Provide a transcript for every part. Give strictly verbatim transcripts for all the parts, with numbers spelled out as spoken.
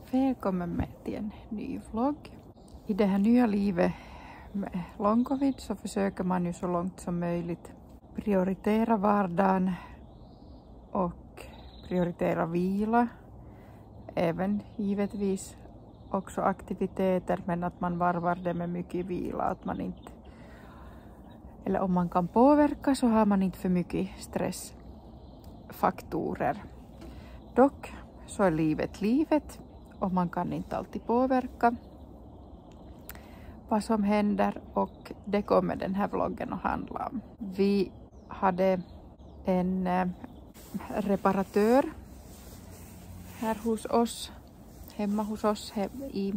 Välkommen med till en ny vlogg. I det här nya livet med long covid så försöker man ju så långt som möjligt prioritera vardagen och prioritera vila. Även givetvis också aktiviteter, men att man varvar det med mycket vila. Att man inte, eller om man kan påverka så har man inte för mycket stressfaktorer. Dock så är livet livet och man kan inte alltid påverka vad som händer, och det kommer den här vloggen att handla om. Vi hade en äh, reparatör här hos oss, hemma hos oss he i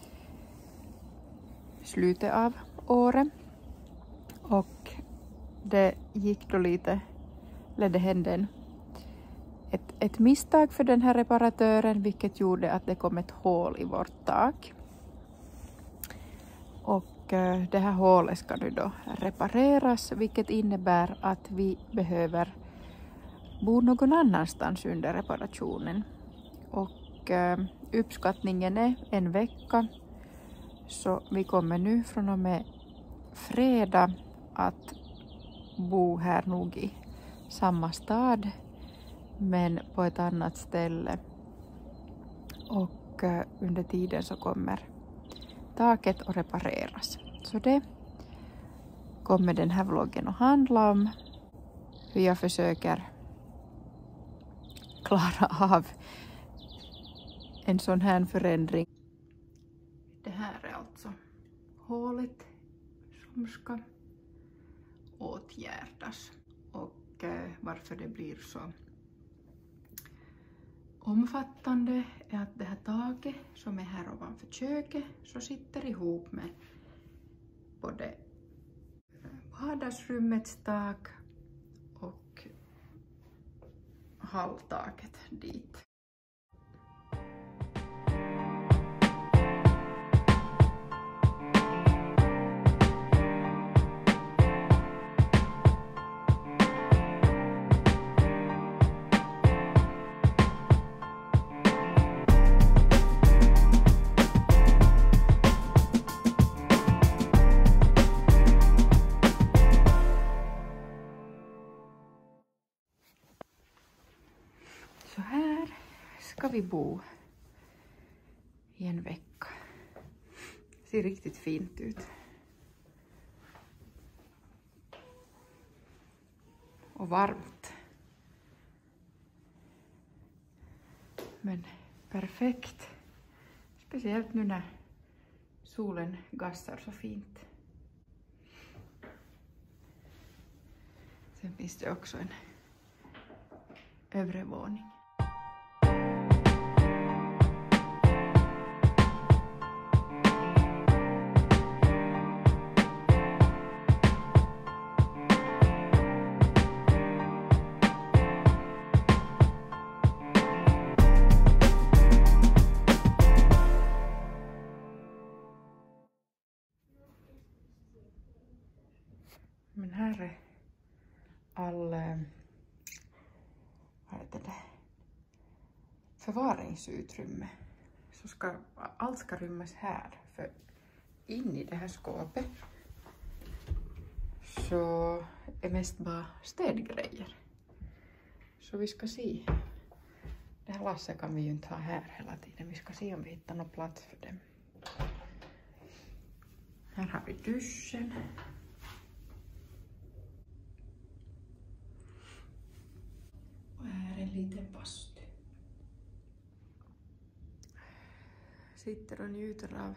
slutet av året, och det gick då lite, eller det hände en Ett, ett misstag för den här reparatören, vilket gjorde att det kom ett hål i vårt tak. Och eh, det här hålet ska nu då repareras, vilket innebär att vi behöver bo någon annanstans under reparationen. Och eh, uppskattningen är en vecka, så vi kommer nu från och med fredag att bo här nog i samma stad, men på ett annat ställe, och uh, under tiden så kommer taket att repareras. Så det kommer den här vloggen att handla om, hur jag försöker klara av en sån här förändring. Det här är alltså hålet som ska åtgärdas, och uh, varför det blir så omfattande är att det här taket som är här ovanför köket så sitter ihop med både vardagsrummets tak och halltaket dit. Så här ska vi bo i en vecka. Det ser riktigt fint ut. Och varmt. Men perfekt. Speciellt nu när solen gassar så fint. Sen finns det också en övre våning. Men här är all vad heter det, förvaringsutrymme. Så ska, allt ska rymmas här, för in i det här skåpet så är mest bara städgrejer. Så vi ska se. Det här lasset kan vi ju inte ha här hela tiden. Vi ska se om vi hittar någon plats för dem. Här har vi duschen. Och här är en liten bastu. Sitter och njuter av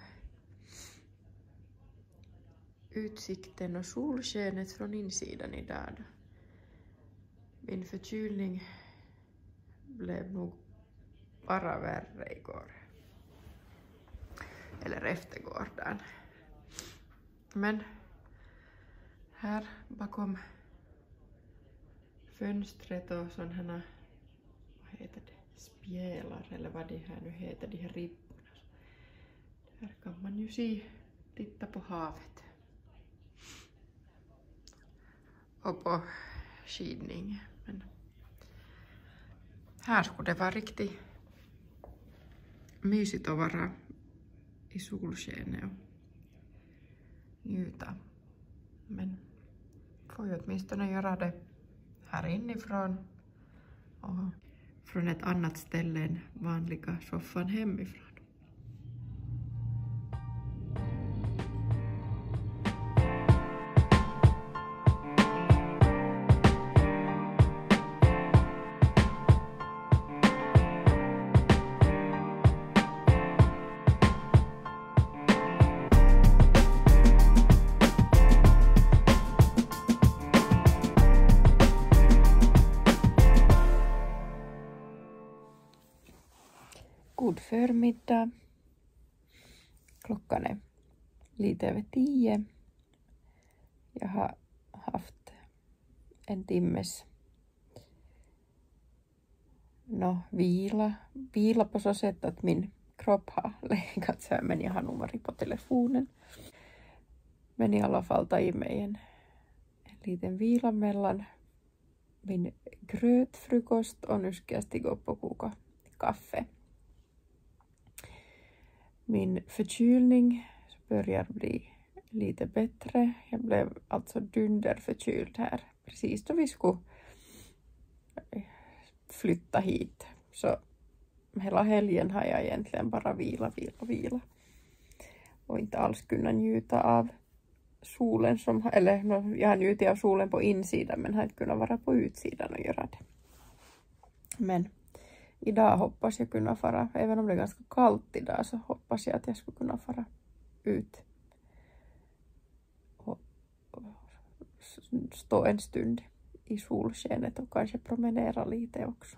utsikten och solskenet från insidan idag. Min förkylning blev nog bara värre igår. Eller efter gårdagen. Men här bakom fönstret och sådana här, vad heter det, spjälar eller vad det här nu heter, de här ribborna. Här kan man ju se, titta på havet. Och på skidning. Men här skulle det vara riktigt mysigt att vara i solskenet och njuta. Men får ju åtminstone göra det här inifrån och från ett annat ställe än vanliga soffan hemifrån. God förmiddag. Klockan är lite över tio. Jag har haft en timmes no, vila. Vila på så sätt att min kropp har legat så här, men jag har nog varit på telefonen. Men i alla fall tagit mig en, en liten vila mellan min grötfrukost och nu ska jag stiga upp och koka kaffe. Min förkylning börjar bli lite bättre. Jag blev alltså dunderförkyld här precis då vi skulle flytta hit. Så hela helgen har jag egentligen bara vila, vila, vila. Och inte alls kunnat njuta av solen som, eller jag har njutit av solen på insidan men har inte kunnat vara på utsidan och göra det. Men idag hoppas jag kunna fara, även om det är ganska kallt idag, så hoppas jag att jag skulle kunna fara ut och, och stå en stund i solskenet och kanske promenera lite också.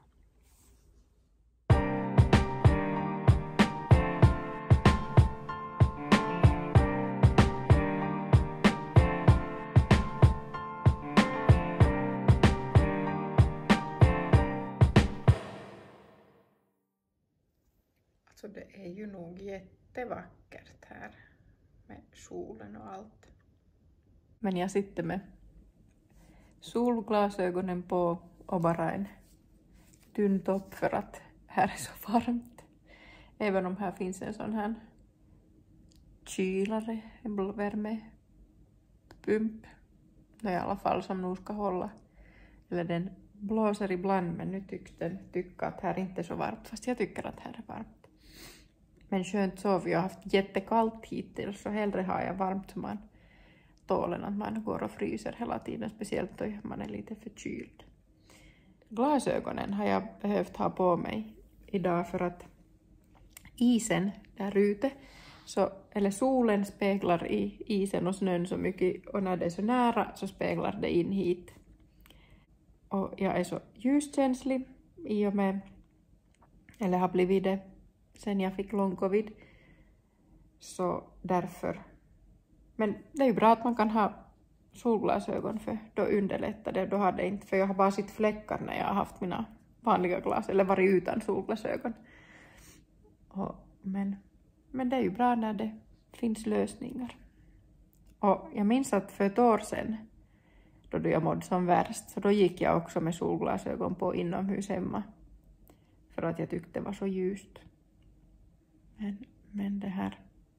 Så det är ju nog jättevackert här med solen och allt. Men jag sitter med solglasögonen på och bara en tunn topp för att här är så varmt. Även om här finns en sån här kylare, en värmepump. I alla fall som nog ska hålla. Eller den blåser ibland men nu tycks den tycka att här inte är så varmt. Fast jag tycker att här är varmt. Men skönt så, vi har haft jättekallt hittills så hellre har jag varmt som man tål än att man går och fryser hela tiden, speciellt då man är lite förkyld. Glasögonen har jag behövt ha på mig idag för att isen där ute, så, eller solen speglar i isen och snön så mycket och när det är så nära så speglar det in hit. Och jag är så ljuskänslig i och med, eller har blivit det sen jag fick lång covid. Så därför. Men det är ju bra att man kan ha solglasögon för då underlättar det. Då har det inte, för jag har bara sett fläckar när jag har haft mina vanliga glas eller varit utan solglasögon. Och, men, men det är ju bra när det finns lösningar. Och jag minns att för ett år sedan då jag mådde som värst så då gick jag också med solglasögon på inomhus hemma. För att jag tyckte det var så ljust. Men, men det här...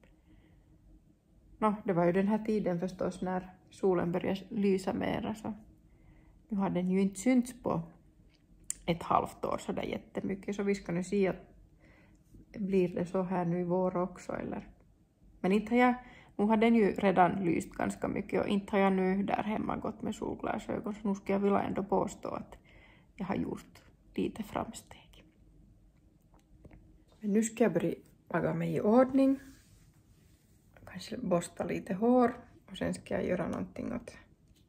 No, det var ju den här tiden förstås när solen började lysa mera. Så nu har den ju inte synts på ett halvt år så där jättemycket. Så vi ska nu se att blir det så här nu i vår också. Eller? Men inte har jag... Nu har den ju redan lyst ganska mycket och inte har jag nu där hemma gått med solglasögon. Så nu ska jag vilja ändå påstå att jag har gjort lite framsteg. Men nu ska jag börja laga mig i ordning. Kanske borsta lite hår. Och sen ska jag göra någonting åt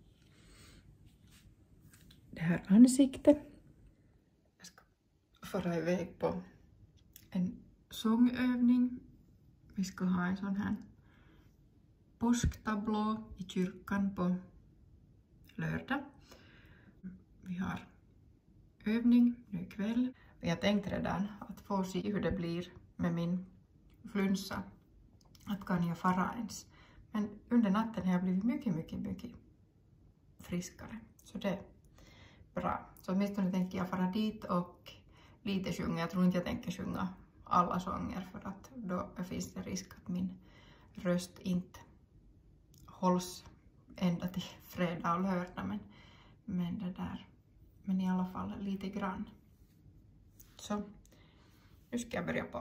det här ansiktet. Jag ska fara iväg på en sångövning. Vi ska ha en sån här påsktablå i kyrkan på lördag. Vi har övning nu ikväll. Jag tänkte redan att få se hur det blir med min flunsa. Att kan jag fara ens. Men under natten har jag blivit mycket, mycket, mycket friskare. Så det är bra. Så åtminstone tänker jag fara dit och lite sjunga. Jag tror inte jag tänker sjunga alla sånger för att då finns det risk att min röst inte hålls ända till fredag och lördag, men, men det där, men i alla fall lite grann. Så nu ska jag börja på.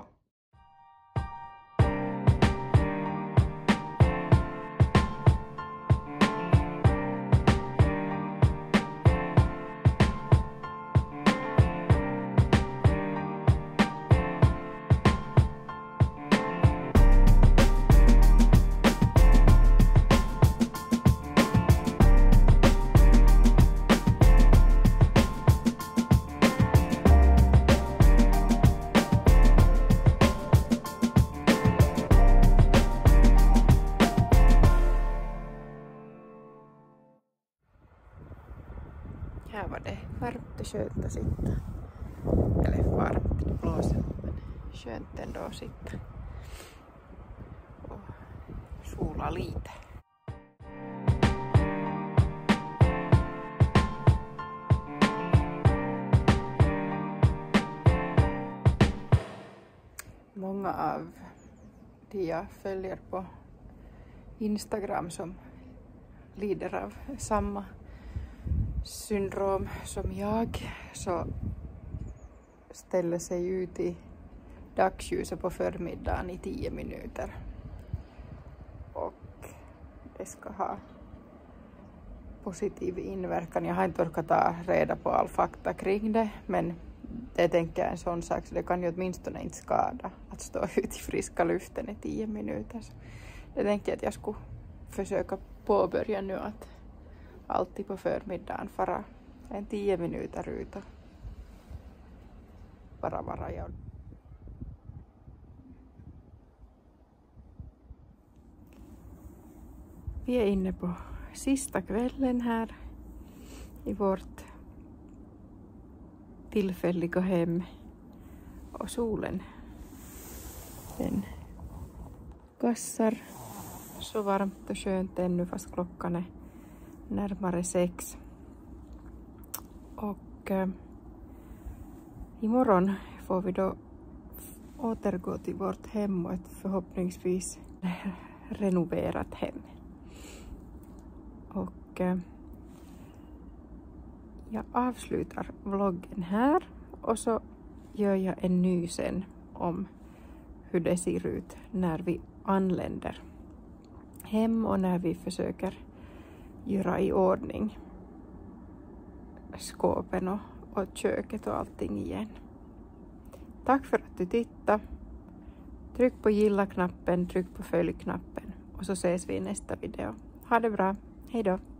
Här var det varmt och skönt att sitta. Eller varmt, det blåser, men skönt ändå att sitta och sola lite. Många av de jag följer på Instagram som lider av samma syndrom som jag, så ställer sig ut i dagsljuset på förmiddagen i tio minuter. Och det ska ha positiv inverkan. Jag har inte orkat ta reda på all fakta kring det, men det tänker jag är en sån sak, så det kan ju åtminstone inte skada att stå ut i friska luften i tio minuter. Så det tänker jag att jag skulle försöka påbörja nu, att alltid på förmiddagen fara en tio minuter ut och bara vara jag. Vi är inne på sista kvällen här i vårt tillfälliga hem, och solen den gassar så varmt och skönt ännu fast klockan är närmare sex. Och eh, imorgon får vi då återgå till vårt hem och ett förhoppningsvis renoverat hem. Och eh, jag avslutar vloggen här och så gör jag en ny sen om hur det ser ut när vi anländer hem och när vi försöker göra i ordning skåpen och, och köket och allting igen. Tack för att du tittade. Tryck på gilla-knappen, tryck på följ-knappen och så ses vi i nästa video. Ha det bra. Hej då!